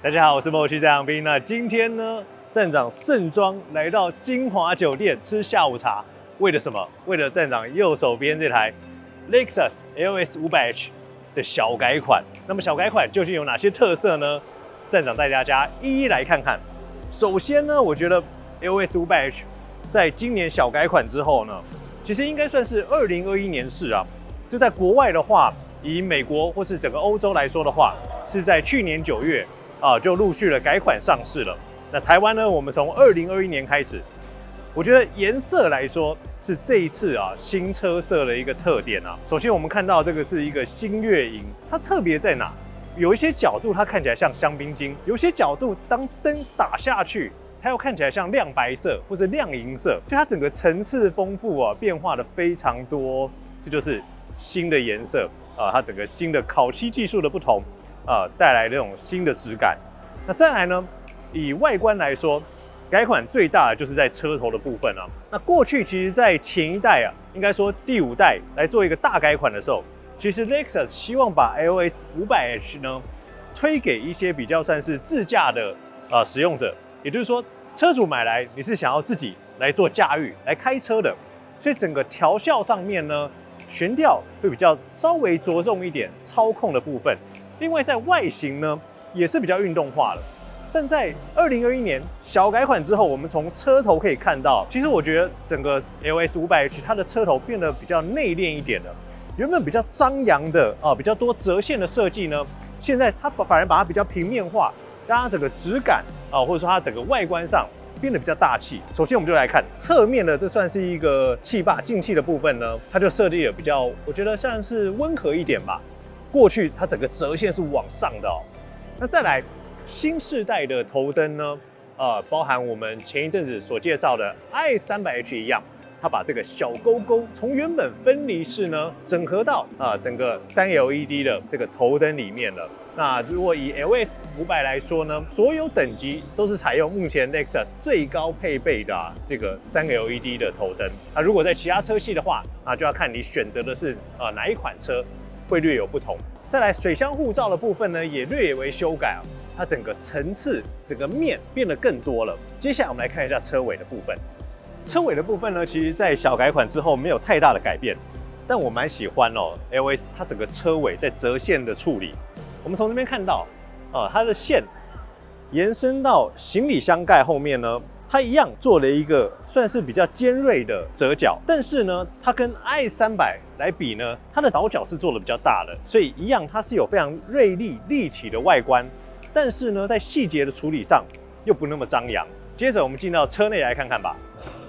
大家好，我是某区站长斌。那今天呢，站长盛装来到金华酒店吃下午茶，为了什么？为了站长右手边这台 Lexus LS 500H 的小改款。那么小改款究竟有哪些特色呢？站长带大家一一来看看。首先呢，我觉得 LS 500H 在今年小改款之后呢，其实应该算是2021年式啊。就在国外的话，以美国或是整个欧洲来说的话，是在去年9月。就陆续的改款上市了。那台湾呢，我们从2021年开始，我觉得颜色来说是这一次新车色的一个特点啊。首先我们看到这个是一个星月银，它特别在哪？有一些角度它看起来像香槟金，有些角度当灯打下去，它又看起来像亮白色或是亮银色，就它整个层次丰富变化的非常多。这就是新的颜色它整个新的烤漆技术的不同。带来这种新的质感。那再来呢，以外观来说，改款最大的就是在车头的部分啊。那过去其实，在前一代应该说第5代来做一个大改款的时候，其实 Lexus 希望把 LS 500H 呢推给一些比较算是自驾的使用者，也就是说，车主买来你是想要自己来做驾驭、来开车的，所以整个调校上面呢，悬吊会比较稍微着重一点操控的部分。另外，在外形呢，也是比较运动化了。但在2021年小改款之后，我们从车头可以看到，其实我觉得整个 LS 500H 它的车头变得比较内敛一点了。原本比较张扬的比较多折线的设计呢，现在它反而把它比较平面化，让它整个质感或者说它整个外观上变得比较大气。首先，我们就来看侧面的，这算是一个气坝进气的部分呢，它就设计的比较，我觉得像是温和一点吧。过去它整个折线是往上的那再来新世代的头灯呢，包含我们前一阵子所介绍的 i300H 一样，它把这个小勾勾从原本分离式呢整合到整个3LED 的这个头灯里面了。那如果以 LS 500来说呢，所有等级都是采用目前 Lexus 最高配备的这个3LED 的头灯。那如果在其他车系的话，就要看你选择的是哪一款车。会略有不同。再来，水箱护罩的部分呢，也略为修改它整个层次、整个面变得更多了。接下来我们来看一下车尾的部分。车尾的部分呢，其实在小改款之后没有太大的改变，但我蛮喜欢LS 它整个车尾在折线的处理。我们从这边看到，它的线延伸到行李箱盖后面呢。它一样做了一个算是比较尖锐的折角，但是呢，它跟 i300来比呢，它的倒角是做的比较大的，所以一样它是有非常锐利立体的外观，但是呢，在细节的处理上又不那么张扬。接着我们进到车内来看看吧。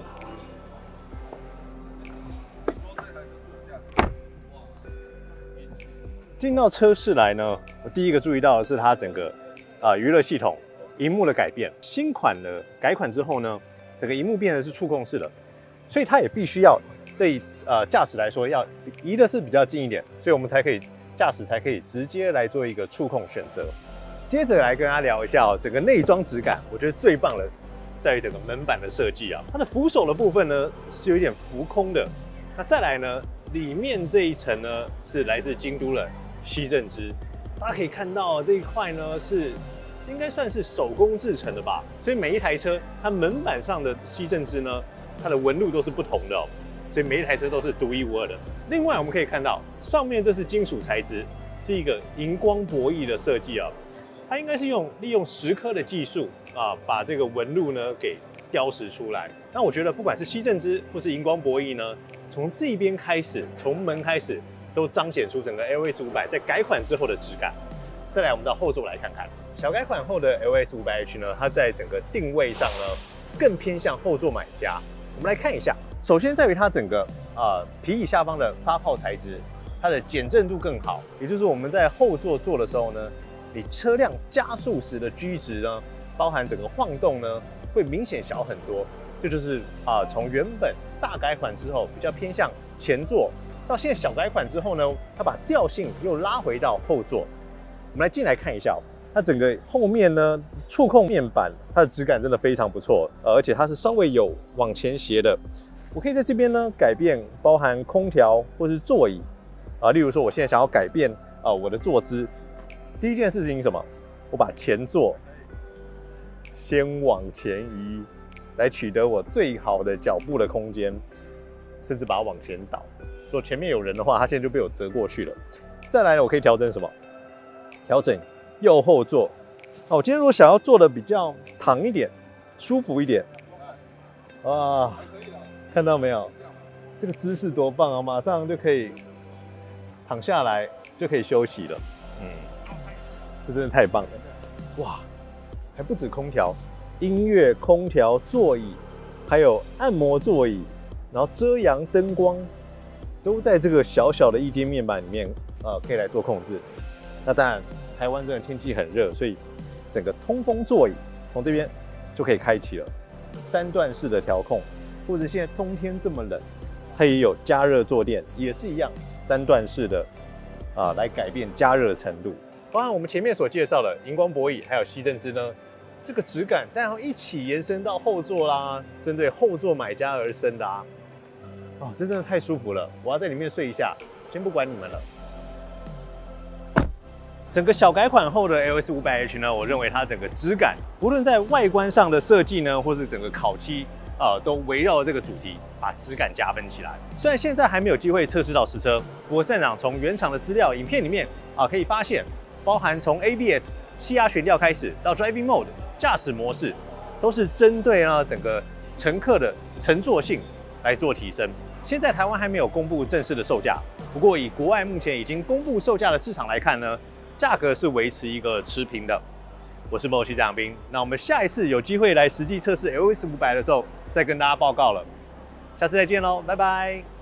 进到车室来呢，我第一个注意到的是它整个娱乐系统。萤幕的改变，新款的改款之后呢，整个萤幕变成是触控式的，所以它也必须要对驾驶来说要移的是比较近一点，所以我们驾驶才可以直接来做一个触控选择。接着来跟大家聊一下整个内装质感，我觉得最棒的在于整个门板的设计它的扶手的部分呢是有点浮空的，那再来呢，里面这一层呢是来自京都的吸震支，大家可以看到这一块呢是。应该算是手工制成的吧，所以每一台车它门板上的吸震支呢，它的纹路都是不同的所以每一台车都是独一无二的。另外我们可以看到上面这是金属材质，是一个荧光博弈的设计它应该是利用蚀刻的技术把这个纹路呢给雕蚀出来。那我觉得不管是吸震支或是荧光博弈呢，从这边开始，从门开始，都彰显出整个 LS 500在改款之后的质感。再来，我们到后座来看看。小改款后的 LS 500H 呢，它在整个定位上呢，更偏向后座买家。我们来看一下，首先在于它整个皮椅下方的发泡材质，它的减震度更好，也就是我们在后座坐的时候呢，你车辆加速时的 G 值呢，包含整个晃动呢，会明显小很多。这就是从原本大改款之后比较偏向前座，到现在小改款之后呢，它把调性又拉回到后座。我们来进来看一下它整个后面呢，触控面板它的质感真的非常不错，而且它是稍微有往前斜的。我可以在这边呢改变包含空调或是座椅例如说我现在想要改变我的坐姿，第一件事情是什么？ 我把前座先往前移，来取得我最好的脚步的空间，甚至把它往前倒。如果前面有人的话，它现在就被我折过去了。再来呢，我可以调整什么？调整右后座。我今天如果想要坐的比较躺一点、舒服一点，啊，看到没有？这个姿势多棒啊！马上就可以躺下来，就可以休息了。这真的太棒了！哇，还不止空调，音乐、空调、座椅，还有按摩座椅，然后遮阳灯光，都在这个小小的液晶面板里面，可以来做控制。那当然，台湾真的天气很热，所以整个通风座椅从这边就可以开启了，3段式的调控，或者现在冬天这么冷。它也有加热坐垫，也是一样3段式的来改变加热程度。包含我们前面所介绍的荧光博椅还有吸震姿呢，这个质感当然一起延伸到后座啦，针对后座买家而生的啊。这真的太舒服了，我要在里面睡一下，先不管你们了。整个小改款后的 LS500H 呢，我认为它整个质感，无论在外观上的设计呢，或是整个烤漆。都围绕这个主题，把质感加分起来。虽然现在还没有机会测试到实车，不过站长从原厂的资料、影片里面可以发现，包含从 ABS、气压悬吊开始到 Driving Mode 驾驶模式，都是针对整个乘客的乘坐性来做提升。现在台湾还没有公布正式的售价，不过以国外目前已经公布售价的市场来看呢，价格是维持一个持平的。我是Mochi站长兵，那我们下一次有机会来实际测试 LS500的时候，再跟大家报告了。下次再见喽，拜拜。